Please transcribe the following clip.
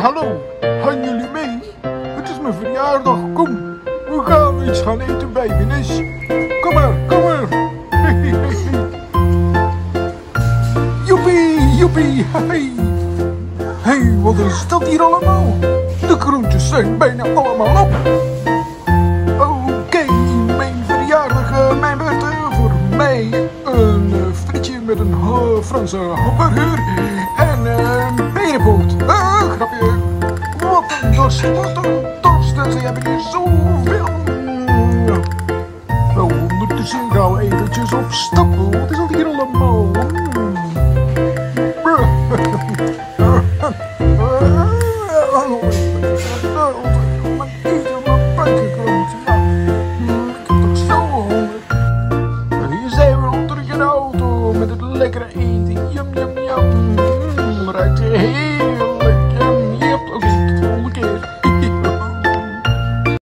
hallo. Gaan jullie mee? Het is mijn verjaardag, kom. We gaan iets gaan eten bij Winnes. Kom maar, kom maar. Joepie, joepie, hey. Hey, wat is dat hier allemaal? De groentjes zijn bijna allemaal op. Oké, mijn verjaardag, mijn beurt voor mij. Een frietje met een Franse hamburger en een perenboot. Grapje. Wat een dorst, Ze hebben hier zoveel. Wel, ondertussen gaan we eventjes op stap. Wat is dat hier allemaal? Hier zijn we onder de auto met het lekkere eten. Yum, yum, yum. Ruikt heel